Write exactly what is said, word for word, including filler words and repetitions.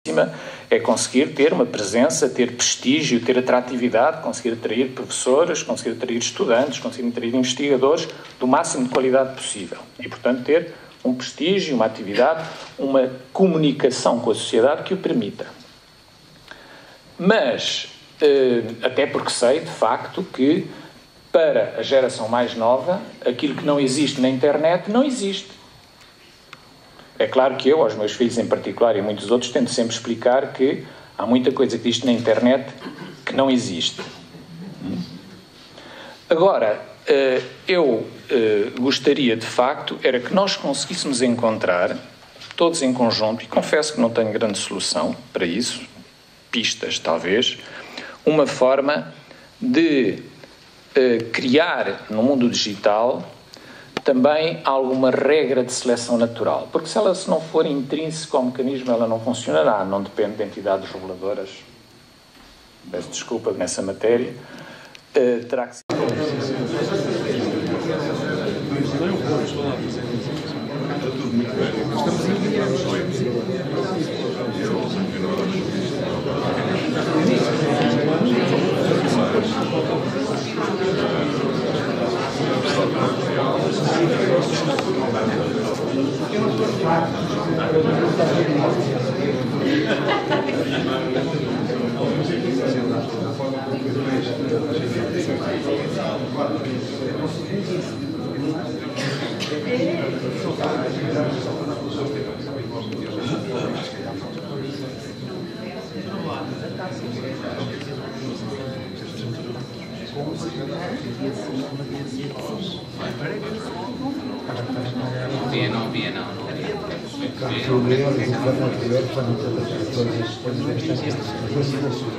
é conseguir ter uma presença, ter prestígio, ter atratividade, conseguir atrair professores, conseguir atrair estudantes, conseguir atrair investigadores do máximo de qualidade possível. E, portanto, ter um prestígio, uma atividade, uma comunicação com a sociedade que o permita. Mas, até porque sei, de facto, que para a geração mais nova, aquilo que não existe na internet, não existe. É claro que eu, aos meus filhos em particular e a muitos outros, tento sempre explicar que há muita coisa que existe na internet que não existe. Agora, eu gostaria de facto era que nós conseguíssemos encontrar, todos em conjunto, e confesso que não tenho grande solução para isso, pistas talvez, uma forma de criar no mundo digital também alguma regra de seleção natural, porque se ela se não for intrínseca ao mecanismo, ela não funcionará, não depende de entidades reguladoras. Peço desculpa nessa matéria. Uh, terá que ser... Via não, via não. O problema é que vai não tiver para não ter todas as coisas.